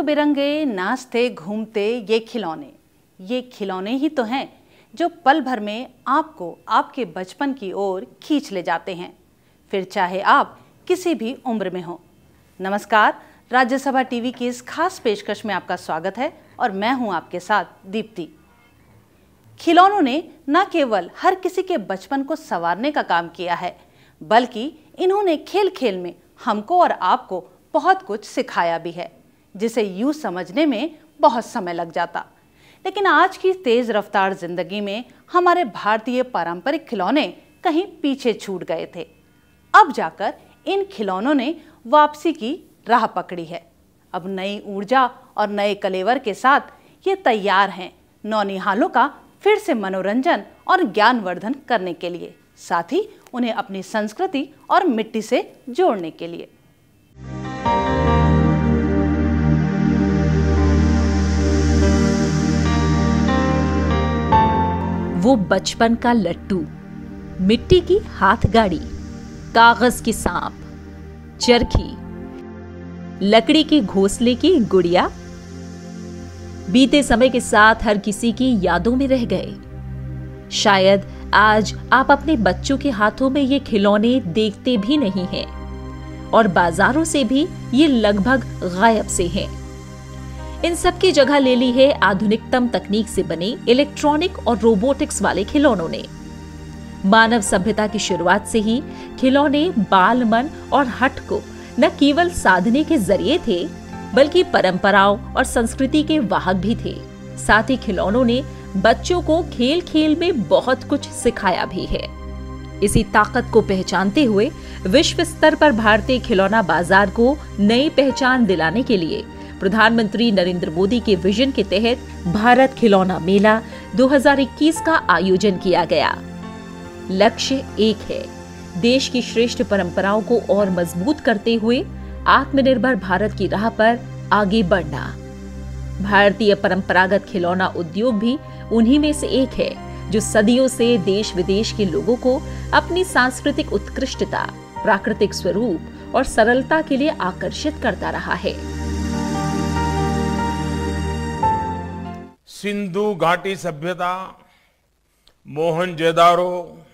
बिरंगे नाचते घूमते ये खिलौने ही तो हैं जो पल भर में आपको आपके बचपन की ओर खींच ले जाते हैं, फिर चाहे आप किसी भी उम्र में हो। नमस्कार, राज्यसभा टीवी की इस खास पेशकश में आपका स्वागत है और मैं हूं आपके साथ दीप्ति। खिलौनों ने न केवल हर किसी के बचपन को संवारने का काम किया है, बल्कि इन्होंने खेल खेल में हमको और आपको बहुत कुछ सिखाया भी है, जिसे यूं समझने में बहुत समय लग जाता। लेकिन आज की तेज रफ्तार जिंदगी में हमारे भारतीय पारंपरिक खिलौने कहीं पीछे छूट गए थे। अब जाकर इन खिलौनों ने वापसी की राह पकड़ी है। अब नई ऊर्जा और नए कलेवर के साथ ये तैयार हैं नौनिहालों का फिर से मनोरंजन और ज्ञानवर्धन करने के लिए, साथ ही उन्हें अपनी संस्कृति और मिट्टी से जोड़ने के लिए। वो बचपन का लट्टू, मिट्टी की हाथ गाड़ी, कागज की सांप, चरखी, लकड़ी की घोंसले की गुड़िया बीते समय के साथ हर किसी की यादों में रह गए। शायद आज आप अपने बच्चों के हाथों में ये खिलौने देखते भी नहीं हैं और बाजारों से भी ये लगभग गायब से हैं। इन सब की जगह ले ली है आधुनिकतम तकनीक से बने इलेक्ट्रॉनिक और रोबोटिक्स वाले खिलौनों ने। मानव सभ्यता की शुरुआत से ही खिलौने बाल मन और हट को न केवल साधने के जरिए थे, बल्कि परंपराओं और संस्कृति के वाहक भी थे। साथ ही खिलौनों ने बच्चों को खेल खेल में बहुत कुछ सिखाया भी है। इसी ताकत को पहचानते हुए विश्व स्तर पर भारतीय खिलौना बाजार को नई पहचान दिलाने के लिए प्रधानमंत्री नरेंद्र मोदी के विजन के तहत भारत खिलौना मेला 2021 का आयोजन किया गया। लक्ष्य एक है, देश की श्रेष्ठ परंपराओं को और मजबूत करते हुए आत्मनिर्भर भारत की राह पर आगे बढ़ना। भारतीय परंपरागत खिलौना उद्योग भी उन्हीं में से एक है, जो सदियों से देश विदेश के लोगों को अपनी सांस्कृतिक उत्कृष्टता, प्राकृतिक स्वरूप और सरलता के लिए आकर्षित करता रहा है। सिंधु घाटी सभ्यता, मोहनजोदारो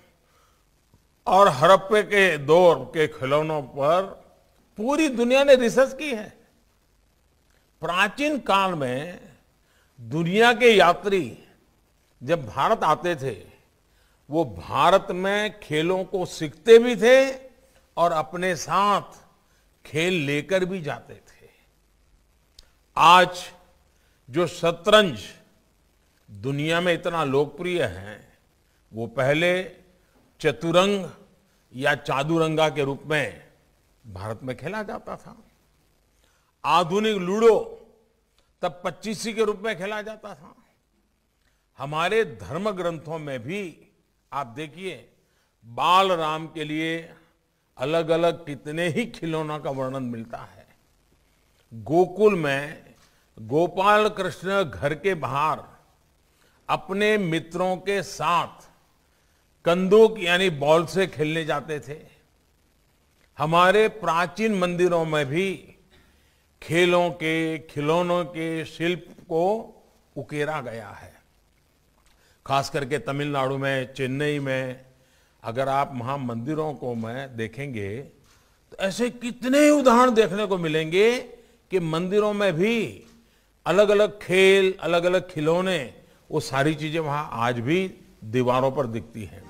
और हड़प्पा के दौर के खिलौनों पर पूरी दुनिया ने रिसर्च की है। प्राचीन काल में दुनिया के यात्री जब भारत आते थे, वो भारत में खेलों को सीखते भी थे और अपने साथ खेल लेकर भी जाते थे। आज जो शतरंज दुनिया में इतना लोकप्रिय है, वो पहले चतुरंग या चादुरंगा के रूप में भारत में खेला जाता था। आधुनिक लूडो तब पच्चीसी के रूप में खेला जाता था। हमारे धर्म ग्रंथों में भी आप देखिए, बाल राम के लिए अलग अलग कितने ही खिलौनों का वर्णन मिलता है। गोकुल में गोपाल कृष्ण घर के बाहर अपने मित्रों के साथ कंदूक यानी बॉल से खेलने जाते थे। हमारे प्राचीन मंदिरों में भी खेलों के खिलौनों के शिल्प को उकेरा गया है। खास करके तमिलनाडु में, चेन्नई में अगर आप वहां मंदिरों को में देखेंगे तो ऐसे कितने ही उदाहरण देखने को मिलेंगे कि मंदिरों में भी अलग अलग खेल, अलग अलग खिलौने, वो सारी चीजें वहां आज भी दीवारों पर दिखती हैं।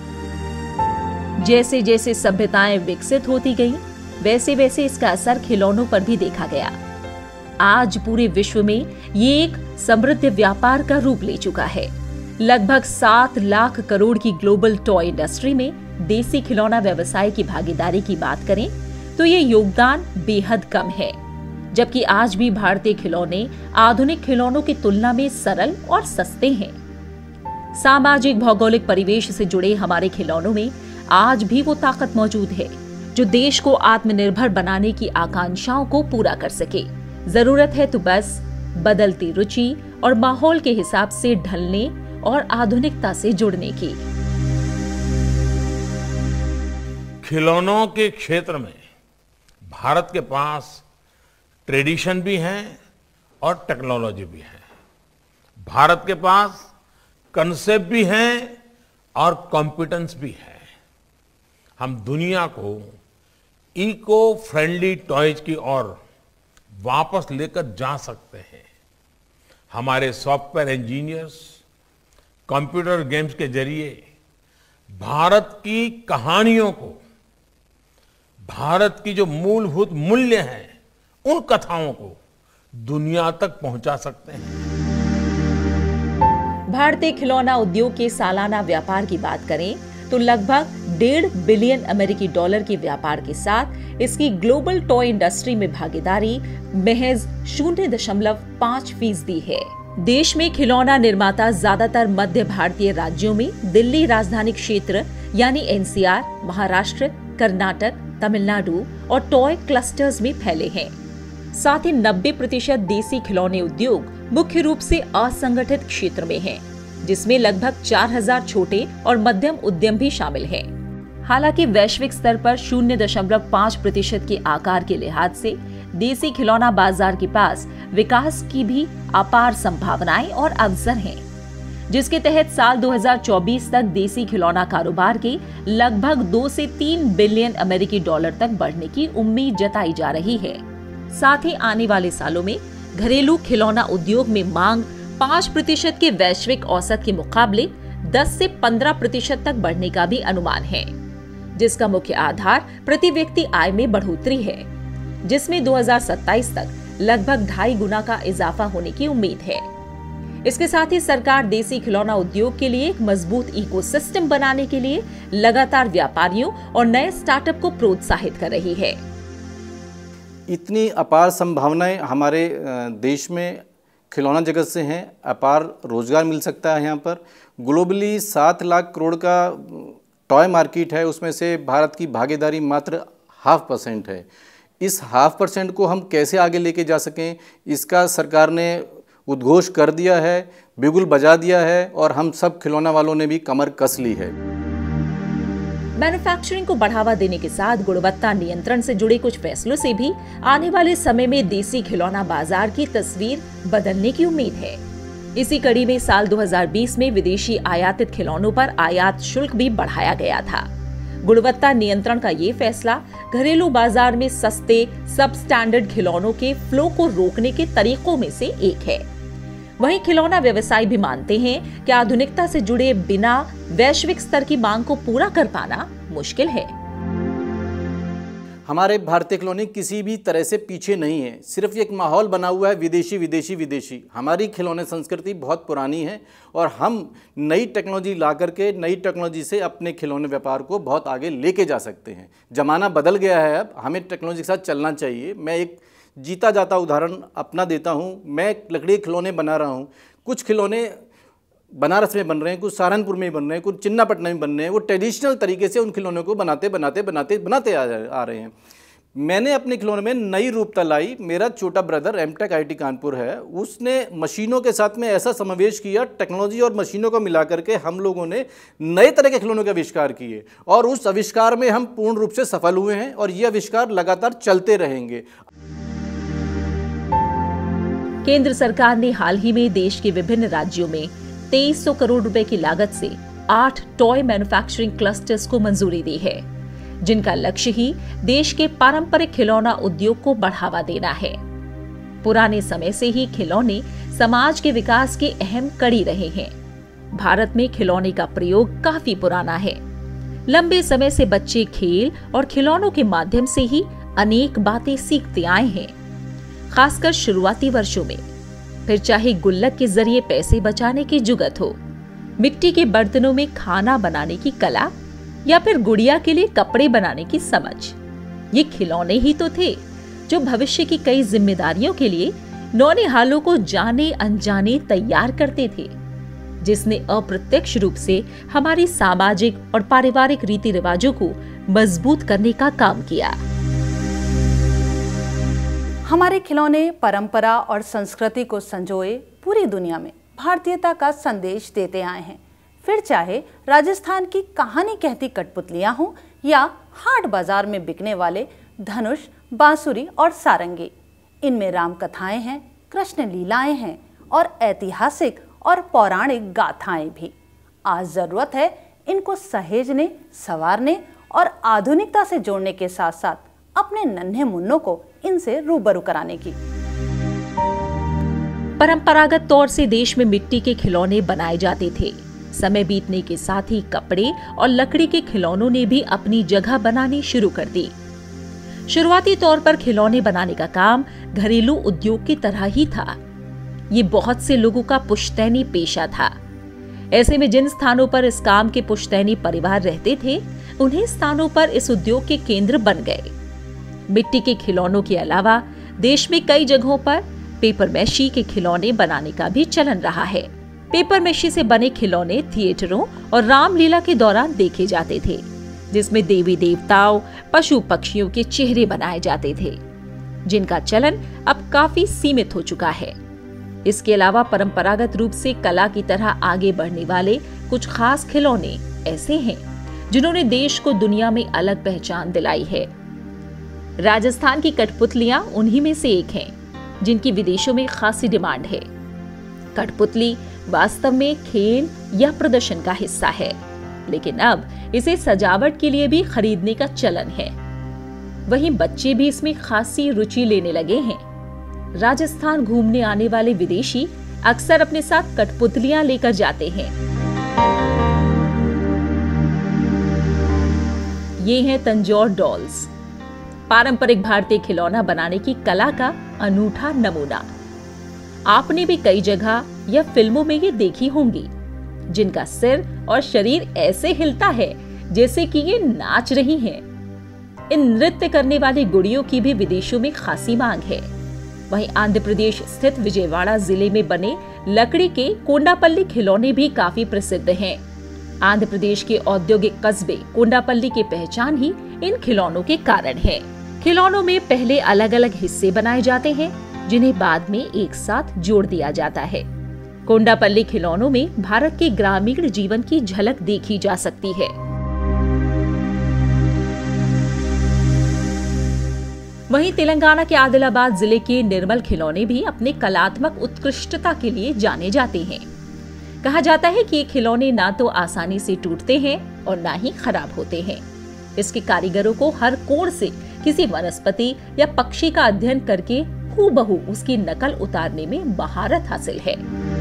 जैसे जैसे सभ्यताएं विकसित होती गईं, वैसे वैसे इसका असर खिलौनों पर भी देखा गया। आज पूरे विश्व में ये एक समृद्ध व्यापार का रूप ले चुका है। लगभग 7 लाख करोड़ की ग्लोबल टॉय इंडस्ट्री में देसी खिलौना व्यवसाय की भागीदारी की बात करें तो ये योगदान बेहद कम है। जबकि आज भी भारतीय खिलौने आधुनिक खिलौनों की तुलना में सरल और सस्ते हैं। सामाजिक भौगोलिक परिवेश से जुड़े हमारे खिलौनों में आज भी वो ताकत मौजूद है जो देश को आत्मनिर्भर बनाने की आकांक्षाओं को पूरा कर सके। जरूरत है तो बस बदलती रुचि और माहौल के हिसाब से ढलने और आधुनिकता से जुड़ने की। खिलौनों के क्षेत्र में भारत के पास ट्रेडिशन भी है और टेक्नोलॉजी भी है। भारत के पास कंसेप्ट भी है और कॉम्पिटेंस भी है। हम दुनिया को इको फ्रेंडली टॉयज की ओर वापस लेकर जा सकते हैं। हमारे सॉफ्टवेयर इंजीनियर्स कंप्यूटर गेम्स के जरिए भारत की कहानियों को, भारत की जो मूलभूत मूल्य हैं, उन कथाओं को दुनिया तक पहुंचा सकते हैं। भारतीय खिलौना उद्योग के सालाना व्यापार की बात करें तो लगभग 1.5 बिलियन अमेरिकी डॉलर के व्यापार के साथ इसकी ग्लोबल टॉय इंडस्ट्री में भागीदारी महज 0.5% है। देश में खिलौना निर्माता ज्यादातर मध्य भारतीय राज्यों में दिल्ली राजधानी क्षेत्र यानी एनसीआर, महाराष्ट्र, कर्नाटक, तमिलनाडु और टॉय क्लस्टर्स में फैले हैं। साथ ही 90% देसी खिलौने उद्योग मुख्य रूप से असंगठित क्षेत्र में है, जिसमें लगभग 4000 छोटे और मध्यम उद्यम भी शामिल हैं। हालांकि वैश्विक स्तर पर 0.5% के आकार के लिहाज से देसी खिलौना बाजार के पास विकास की भी अपार संभावनाएं और अवसर हैं, जिसके तहत साल 2024 तक देसी खिलौना कारोबार के लगभग 2 से 3 बिलियन अमेरिकी डॉलर तक बढ़ने की उम्मीद जताई जा रही है। साथ ही आने वाले सालों में घरेलू खिलौना उद्योग में मांग 5% के वैश्विक औसत के मुकाबले 10 से 15% तक बढ़ने का भी अनुमान है, जिसका मुख्य आधार प्रति व्यक्ति आय में बढ़ोतरी है, जिसमें 2027 तक लगभग 2.5 गुना का इजाफा होने की उम्मीद है। इसके साथ ही सरकार देसी खिलौना उद्योग के लिए एक मजबूत इकोसिस्टम बनाने के लिए लगातार व्यापारियों और नए स्टार्टअप को प्रोत्साहित कर रही है। इतनी अपार संभावनाएं हमारे देश में खिलौना जगत से हैं। अपार रोजगार मिल सकता है। यहाँ पर ग्लोबली 7 लाख करोड़ का टॉय मार्केट है, उसमें से भारत की भागीदारी मात्र 0.5% है। इस 0.5% को हम कैसे आगे लेके जा सकें, इसका सरकार ने उद्घोष कर दिया है, बिगुल बजा दिया है और हम सब खिलौना वालों ने भी कमर कस ली है। मैन्युफैक्चरिंग को बढ़ावा देने के साथ गुणवत्ता नियंत्रण से जुड़े कुछ फैसलों से भी आने वाले समय में देसी खिलौना बाजार की तस्वीर बदलने की उम्मीद है। इसी कड़ी में साल 2020 में विदेशी आयातित खिलौनों पर आयात शुल्क भी बढ़ाया गया था। गुणवत्ता नियंत्रण का ये फैसला घरेलू बाजार में सस्ते सब स्टैंडर्ड खिलौनों के फ्लो को रोकने के तरीकों में से एक है। वहीं खिलौना व्यवसायी भी मानते हैं कि आधुनिकता से जुड़े बिना वैश्विक स्तर की मांग को पूरा कर पाना मुश्किल है। हमारे भारतीय खिलौने किसी भी तरह से पीछे नहीं है। सिर्फ एक माहौल बना हुआ है विदेशी विदेशी विदेशी। हमारी खिलौने संस्कृति बहुत पुरानी है और हम नई टेक्नोलॉजी ला करके नई टेक्नोलॉजी से अपने खिलौने व्यापार को बहुत आगे लेके जा सकते हैं। ज़माना बदल गया है, अब हमें टेक्नोलॉजी के साथ चलना चाहिए। मैं एक जीता जाता उदाहरण अपना देता हूँ। मैं लकड़ी खिलौने बना रहा हूँ। कुछ खिलौने बनारस में बन रहे हैं, कुछ सहारनपुर में बन रहे हैं, कुछ चिन्नापटना में बन रहे हैं। वो ट्रेडिशनल तरीके से उन खिलौनों को बनाते आ रहे हैं। मैंने अपने खिलौने में नई रूपता लाई। मेरा छोटा ब्रदर एमटेक आईटी कानपुर है, उसने मशीनों के साथ में ऐसा समावेश किया, टेक्नोलॉजी और मशीनों को मिला करके हम लोगों ने नए तरह के खिलौनों के आविष्कार किए और उस आविष्कार में हम पूर्ण रूप से सफल हुए हैं और ये आविष्कार लगातार चलते रहेंगे। केंद्र सरकार ने हाल ही में देश के विभिन्न राज्यों में 2300 करोड़ रुपए की लागत से 8 टॉय मैन्युफैक्चरिंग क्लस्टर्स को मंजूरी दी है, जिनका लक्ष्य ही देश के पारंपरिक खिलौना उद्योग को बढ़ावा देना है। पुराने समय से ही खिलौने समाज के विकास की अहम कड़ी रहे हैं। भारत में खिलौने का प्रयोग काफी पुराना है। लंबे समय से बच्चे खेल और खिलौनों के माध्यम से ही अनेक बातें सीखते आए हैं, खासकर शुरुआती वर्षों में। फिर चाहे गुल्लक के जरिए पैसे बचाने की जुगत हो, मिट्टी के बर्तनों में खाना बनाने की कला या फिर गुड़िया के लिए कपड़े बनाने की समझ, ये खिलौने ही तो थे जो भविष्य की कई जिम्मेदारियों के लिए नौनिहालों को जाने अनजाने तैयार करते थे, जिसने अप्रत्यक्ष रूप से हमारी सामाजिक और पारिवारिक रीति रिवाजों को मजबूत करने का काम किया। हमारे खिलौने परंपरा और संस्कृति को संजोए पूरी दुनिया में भारतीयता का संदेश देते आए हैं। फिर चाहे राजस्थान की कहानी कहती कठपुतलियां हों या हाट बाजार में बिकने वाले धनुष, बांसुरी और सारंगी, इनमें राम कथाएं हैं, कृष्ण लीलाएं हैं और ऐतिहासिक और पौराणिक गाथाएं भी। आज जरूरत है इनको सहेजने, संवारने और आधुनिकता से जोड़ने के साथ साथ अपने नन्हे मुन्नों को इनसे रूबरू कराने की। परंपरागत तौर से देश में मिट्टी के खिलौने बनाए जाते थे। समय बीतने के साथ ही कपड़े और लकड़ी के खिलौनों ने भी अपनी जगह बनानी शुरू कर दी। शुरुआती तौर पर खिलौने बनाने का काम घरेलू उद्योग की तरह ही था। ये बहुत से लोगों का पुश्तैनी पेशा था। ऐसे में जिन स्थानों पर इस काम के पुश्तैनी परिवार रहते थे, उन्हें स्थानों पर इस उद्योग के केंद्र बन गए। मिट्टी के खिलौनों के अलावा देश में कई जगहों पर पेपर मैशी के खिलौने बनाने का भी चलन रहा है। पेपर मैशी से बने खिलौने थिएटरों और रामलीला के दौरान देखे जाते थे, जिसमें देवी देवताओं, पशु पक्षियों के चेहरे बनाए जाते थे, जिनका चलन अब काफी सीमित हो चुका है। इसके अलावा परंपरागत रूप से कला की तरह आगे बढ़ने वाले कुछ खास खिलौने ऐसे हैं जिन्होंने देश को दुनिया में अलग पहचान दिलाई है। राजस्थान की कठपुतलियां उन्हीं में से एक हैं, जिनकी विदेशों में खासी डिमांड है। कठपुतली वास्तव में खेल या प्रदर्शन का हिस्सा है, लेकिन अब इसे सजावट के लिए भी खरीदने का चलन है। वहीं बच्चे भी इसमें खासी रुचि लेने लगे हैं। राजस्थान घूमने आने वाले विदेशी अक्सर अपने साथ कठपुतलियां लेकर जाते हैं। ये हैं तंजौर डॉल्स, पारंपरिक भारतीय खिलौना बनाने की कला का अनूठा नमूना। आपने भी कई जगह या फिल्मों में ये देखी होंगी, जिनका सिर और शरीर ऐसे हिलता है जैसे कि ये नाच रही हैं। इन नृत्य करने वाली गुड़ियों की भी विदेशों में खासी मांग है। वहीं आंध्र प्रदेश स्थित विजयवाड़ा जिले में बने लकड़ी के कोंडापल्ली खिलौने भी काफी प्रसिद्ध हैं। आंध्र प्रदेश के औद्योगिक कस्बे कोंडापल्ली की पहचान ही इन खिलौनों के कारण है। खिलौनों में पहले अलग अलग हिस्से बनाए जाते हैं, जिन्हें बाद में एक साथ जोड़ दिया जाता है। कोंडापल्ली खिलौनों में भारत के ग्रामीण जीवन की झलक देखी जा सकती है। वहीं तेलंगाना के आदिलाबाद जिले के निर्मल खिलौने भी अपने कलात्मक उत्कृष्टता के लिए जाने जाते हैं। कहा जाता है कि ये खिलौने ना तो आसानी से टूटते हैं और ना ही खराब होते हैं। इसके कारीगरों को हर कोण से किसी वनस्पति या पक्षी का अध्ययन करके हूबहू उसकी नकल उतारने में महारत हासिल है।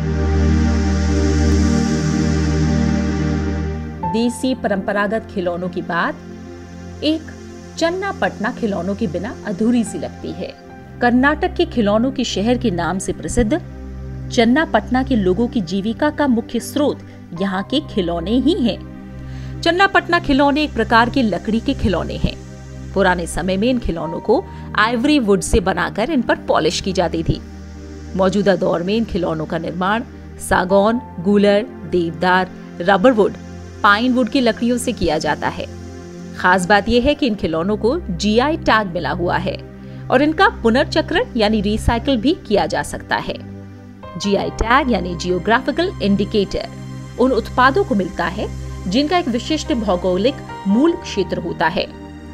देसी परंपरागत खिलौनों की बात एक चन्नापटना खिलौनों के बिना अधूरी सी लगती है। कर्नाटक के खिलौनों के शहर के नाम से प्रसिद्ध चन्नापटना के लोगों की जीविका का मुख्य स्रोत यहाँ के खिलौने ही हैं। चन्नापटना खिलौने एक प्रकार के लकड़ी के खिलौने हैं। पुराने समय में इन खिलौनों को आइवरी वुड से बनाकर इन पर पॉलिश की जाती थी। मौजूदा दौर में इन खिलौनों का निर्माण सागौन, गूलर, देवदार, रबर वुड, पाइन वुड की लकड़ियों से किया जाता है। खास बात यह है कि इन खिलौनों को जीआई टैग मिला हुआ है और इनका पुनर्चक्रण यानी रिसाइकिल भी किया जा सकता है। जीआई टैग यानी जियोग्राफिकल इंडिकेटर उन उत्पादों को मिलता है जिनका एक विशिष्ट भौगोलिक मूल क्षेत्र होता है।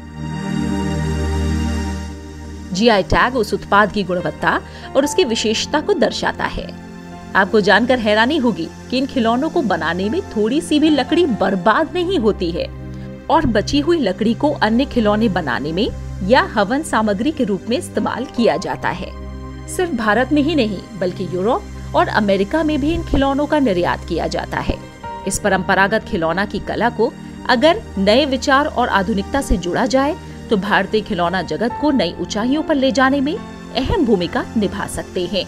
जीआई टैग उस उत्पाद की गुणवत्ता और उसकी विशेषता को दर्शाता है। आपको जानकर हैरानी होगी कि इन खिलौनों को बनाने में थोड़ी सी भी लकड़ी बर्बाद नहीं होती है और बची हुई लकड़ी को अन्य खिलौने बनाने में या हवन सामग्री के रूप में इस्तेमाल किया जाता है। सिर्फ भारत में ही नहीं बल्कि यूरोप और अमेरिका में भी इन खिलौनों का निर्यात किया जाता है। इस परंपरागत खिलौना की कला को अगर नए विचार और आधुनिकता से जोड़ा जाए तो भारतीय खिलौना जगत को नई ऊंचाइयों पर ले जाने में अहम भूमिका निभा सकते हैं।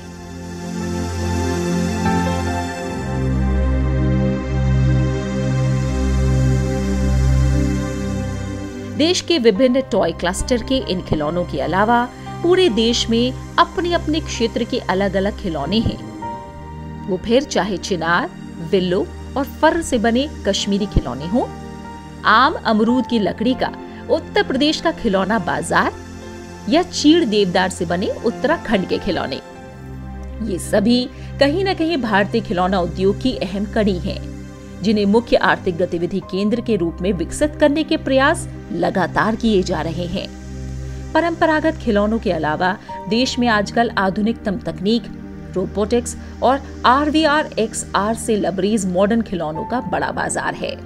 देश के विभिन्न टॉय क्लस्टर के इन खिलौनों के अलावा पूरे देश में अपने अपने क्षेत्र के अलग अलग खिलौने हैं। वो फिर चाहे चिनार, विल्लो और फर से बने कश्मीरी खिलौने हों, आम अमरूद की लकड़ी का उत्तर प्रदेश का खिलौना बाजार या चीड़ देवदार से बने उत्तराखंड के खिलौने, ये सभी कहीं न कहीं भारतीय खिलौना उद्योग की अहम कड़ी हैं, जिन्हें मुख्य आर्थिक गतिविधि केंद्र के रूप में विकसित करने के प्रयास लगातार किए जा रहे हैं। परंपरागत खिलौनों के अलावा देश में आजकल आधुनिकतम तकनीक रोबोटिक्स और RVR XR से लबरेज मॉडर्न खिलौनों का बड़ा बाजार है,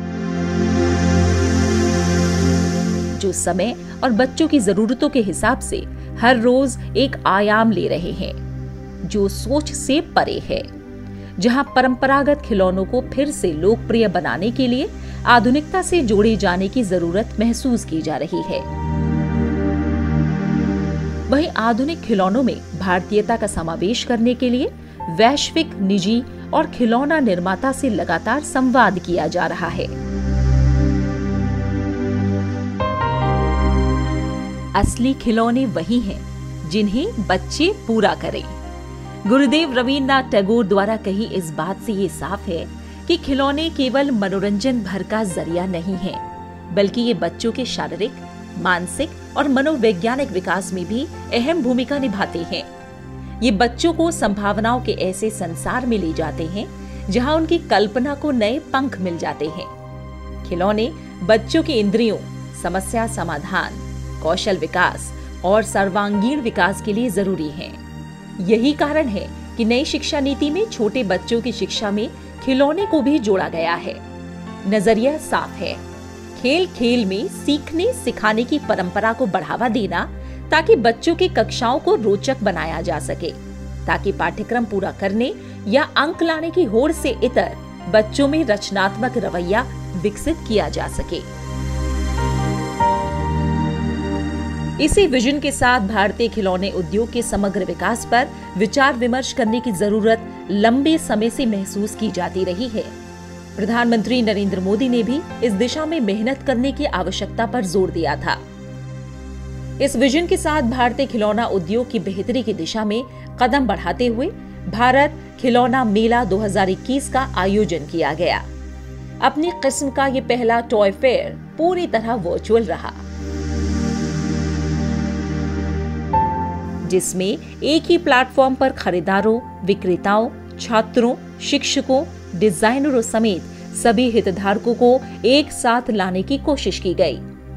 जो समय और बच्चों की जरूरतों के हिसाब से हर रोज एक आयाम ले रहे हैं, जो सोच से परे है, जहां परंपरागत खिलौनों को फिर से लोकप्रिय बनाने के लिए आधुनिकता से जोड़े जाने की जरूरत महसूस की जा रही है। वहीं आधुनिक खिलौनों में भारतीयता का समावेश करने के लिए वैश्विक, निजी और खिलौना निर्माता से लगातार संवाद किया जा रहा है। असली खिलौने वही हैं जिन्हें बच्चे पूरा करें। गुरुदेव रवींद्रनाथ टैगोर द्वारा कही इस बात से ये साफ है कि खिलौने केवल मनोरंजन भर का जरिया नहीं है, बल्कि ये बच्चों के शारीरिक, मानसिक और मनोवैज्ञानिक विकास में भी अहम भूमिका निभाते हैं। ये बच्चों को संभावनाओं के ऐसे संसार में ले जाते हैं जहां उनकी कल्पना को नए पंख मिल जाते हैं। खिलौने बच्चों की इंद्रियों, समस्या समाधान, कौशल विकास और सर्वांगीण विकास के लिए जरूरी हैं। यही कारण है कि नई शिक्षा नीति में छोटे बच्चों की शिक्षा में खिलौने को भी जोड़ा गया है। नजरिया साफ है, खेल खेल में सीखने सिखाने की परंपरा को बढ़ावा देना, ताकि बच्चों की कक्षाओं को रोचक बनाया जा सके, ताकि पाठ्यक्रम पूरा करने या अंक लाने की होड़ से इतर बच्चों में रचनात्मक रवैया विकसित किया जा सके। इसी विजन के साथ भारतीय खिलौने उद्योग के समग्र विकास पर विचार विमर्श करने की जरूरत लंबे समय से महसूस की जाती रही है। प्रधानमंत्री नरेंद्र मोदी ने भी इस दिशा में मेहनत करने की आवश्यकता पर जोर दिया था। इस विजन के साथ भारतीय खिलौना उद्योग की बेहतरी की दिशा में कदम बढ़ाते हुए भारत खिलौना मेला 2021 का आयोजन किया गया। अपनी किस्म का ये पहला टॉय फेयर पूरी तरह वर्चुअल रहा, जिसमें एक ही प्लेटफॉर्म पर खरीदारों, विक्रेताओं, छात्रों, शिक्षकों, डिजाइनरों समेत सभी हितधारकों को एक साथ लाने की कोशिश की गई।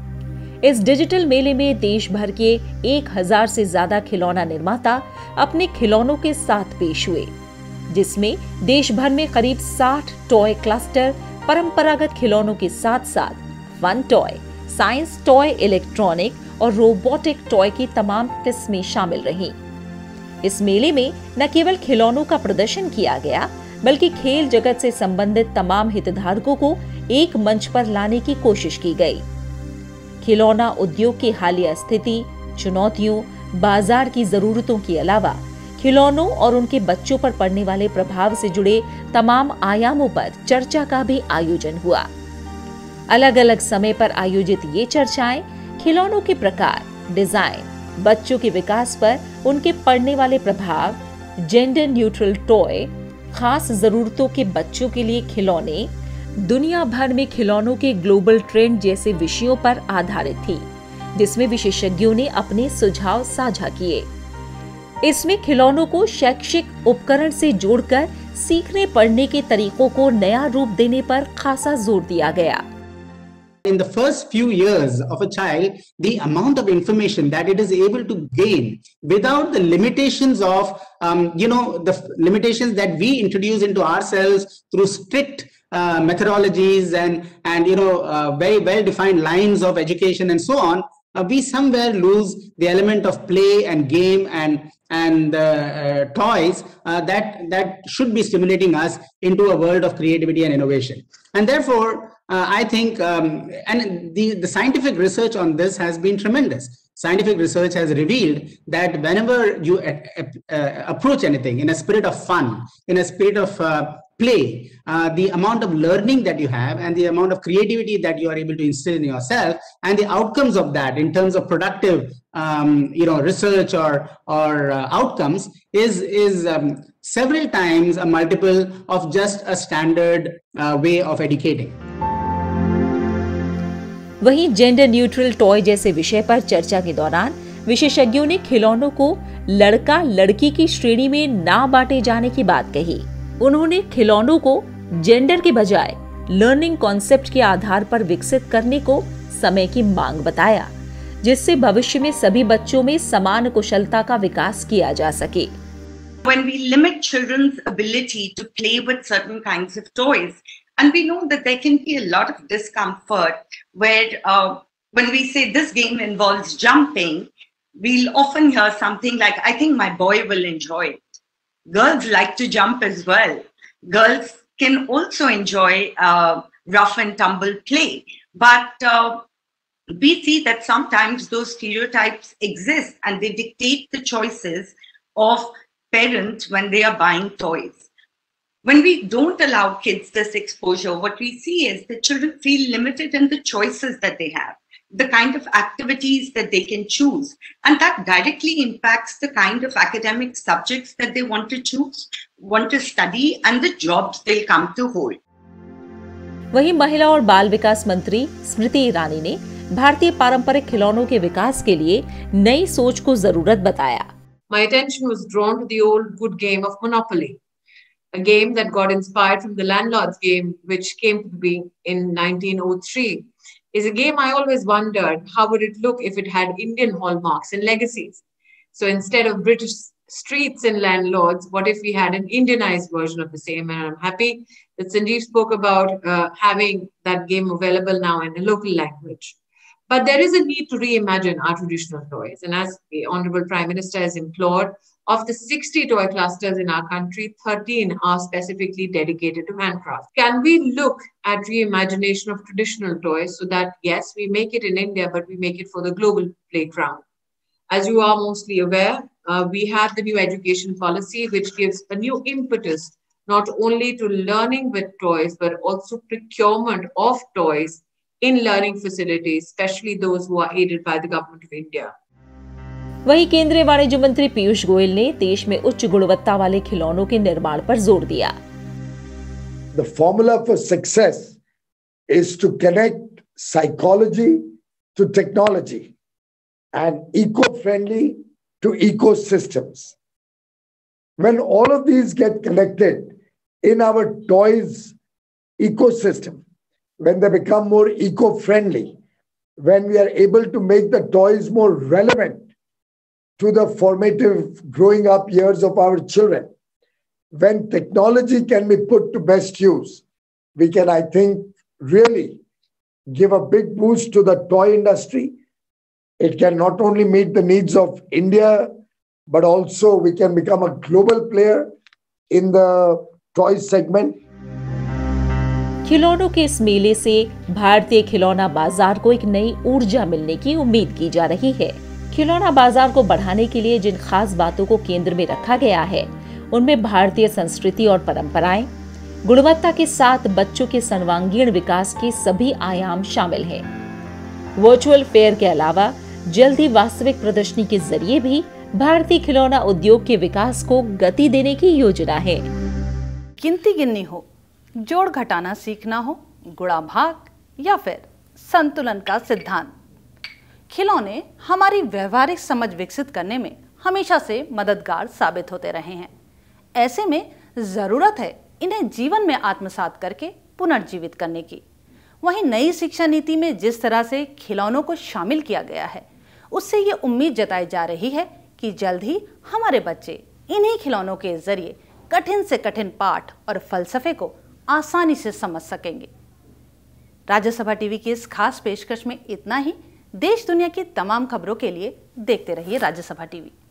इस डिजिटल मेले में देश भर के 1000 से ज्यादा खिलौना निर्माता अपने खिलौनों के साथ पेश हुए, जिसमें देश भर में करीब 60 टॉय क्लस्टर परंपरागत खिलौनों के साथ साथ fun toy, science toy, electronic और रोबोटिक टॉय की तमाम किस्में शामिल रहीं। इस मेले में न केवल खिलौनों का प्रदर्शन किया गया, बल्कि खेल जगत से संबंधित तमाम हितधारकों को एक मंच पर लाने की कोशिश की गई। खिलौना उद्योग की हालिया स्थिति, चुनौतियों, बाजार की जरूरतों के अलावा खिलौनों और उनके बच्चों पर पड़ने वाले प्रभाव से जुड़े तमाम आयामों पर चर्चा का भी आयोजन हुआ। अलग अलग समय पर आयोजित ये चर्चाएं खिलौनों के प्रकार, डिजाइन, बच्चों के विकास पर उनके पड़ने वाले प्रभाव, जेंडर न्यूट्रल टॉय, खास जरूरतों के बच्चों के लिए खिलौने, दुनिया भर में खिलौनों के ग्लोबल ट्रेंड जैसे विषयों पर आधारित थी, जिसमें विशेषज्ञों ने अपने सुझाव साझा किए। इसमें खिलौनों को शैक्षिक उपकरण से जोड़कर सीखने पढ़ने के तरीकों को नया रूप देने पर खासा जोर दिया गया। In the first few years of a child, the amount of information that it is able to gain without the limitations of, the limitations that we introduce into ourselves through strict methodologies and very well-defined lines of education and so on, we somewhere lose the element of play and game and toys that should be stimulating us into a world of creativity and innovation. And therefore, I think, and the scientific research on this has been tremendous. Scientific research has revealed that whenever you approach anything in a spirit of fun, in a spirit of play, the amount of learning that you have and the amount of creativity that you are able to instill in yourself and the outcomes of that in terms of productive, research or outcomes is several times a multiple of just a standard way of educating. वहीं gender neutral toy जैसे विषय पर चर्चा के दौरान विशेषज्ञों ने खिलौनों को लड़का लड़की की श्रेणी में ना बांटे जाने की बात कही। उन्होंने खिलौनों को जेंडर के बजाय लर्निंग कॉन्सेप्ट के आधार पर विकसित करने को समय की मांग बताया, जिससे भविष्य में सभी बच्चों में समान कुशलता का विकास किया जा सके। when we limit children's ability to play with certain kinds of toys, and we know that there can be a lot of discomfort where when we say this game involves jumping, we'll often hear something like, I think my boy will enjoy it. Girls like to jump as well. Girls can also enjoy rough and tumble play. But we see that sometimes those stereotypes exist and they dictate the choices of parents when they are buying toys. When we don't allow kids this exposure, what we see is that children feel limited in the choices that they have, the kind of activities that they can choose, and that directly impacts the kind of academic subjects that they want to choose, want to study, and the jobs they'll come to hold. वहीं महिला और बाल विकास मंत्री स्मृति ईरानी ने भारतीय पारंपरिक खिलौनों के विकास के लिए नई सोच को जरूरत बताया। My attention was drawn to the old good game of Monopoly, a game that got inspired from the landlord's game, which came to be in 1903. Is a game I always wondered how would it look if it had Indian hallmarks and legacies. So instead of British streets and landlords, what if we had an Indianized version of the same? And I'm happy that Sanjeev spoke about having that game available now in a local language. But there is a need to reimagine our traditional toys. And as the Honorable Prime Minister has implored, of the 60 toy clusters in our country, 13 are specifically dedicated to handcraft. Can we look at reimagination of traditional toys so that, yes, we make it in India, but we make it for the global playground? As you are mostly aware, we have the new education policy, which gives a new impetus, not only to learning with toys, but also procurement of toys in learning facilities, especially those who are aided by the government of India. वहीं केंद्रीय वाणिज्य मंत्री पीयूष गोयल ने देश में उच्च गुणवत्ता वाले खिलौनों के निर्माण पर जोर दिया। The formula for success is to connect psychology to technology and eco-friendly to ecosystems. When all of these get connected in our toys ecosystem, when they become more eco-friendly, when we are able to make the toys more relevant to the formative growing up years of our children, when technology can be put to best use, we can, I think, really give a big boost to the toy industry. It can not only meet the needs of India, but also we can become a global player in the toy segment. खिलौनों के इस मेले से भारतीय खिलौना बाजार को एक नई ऊर्जा मिलने की उम्मीद की जा रही है। खिलौना बाजार को बढ़ाने के लिए जिन खास बातों को केंद्र में रखा गया है, उनमें भारतीय संस्कृति और परंपराएं, गुणवत्ता के साथ बच्चों के सर्वांगीण विकास के सभी आयाम शामिल हैं। वर्चुअल फेयर के अलावा जल्द ही वास्तविक प्रदर्शनी के जरिए भी भारतीय खिलौना उद्योग के विकास को गति देने की योजना है। गिनती गिननी हो, जोड़ घटाना सीखना हो, गुणा भाग या फिर संतुलन का सिद्धांत, खिलौने हमारी व्यवहारिक समझ विकसित करने में हमेशा से मददगार साबित होते रहे हैं। ऐसे में जरूरत है इन्हें जीवन में आत्मसात करके पुनर्जीवित करने की। वहीं नई शिक्षा नीति में जिस तरह से खिलौनों को शामिल किया गया है, उससे ये उम्मीद जताई जा रही है कि जल्द ही हमारे बच्चे इन्हीं खिलौनों के जरिए कठिन से कठिन पाठ और फलसफे को आसानी से समझ सकेंगे। राज्यसभा टीवी की इस खास पेशकश में इतना ही। देश दुनिया की तमाम खबरों के लिए देखते रहिए राज्यसभा टीवी।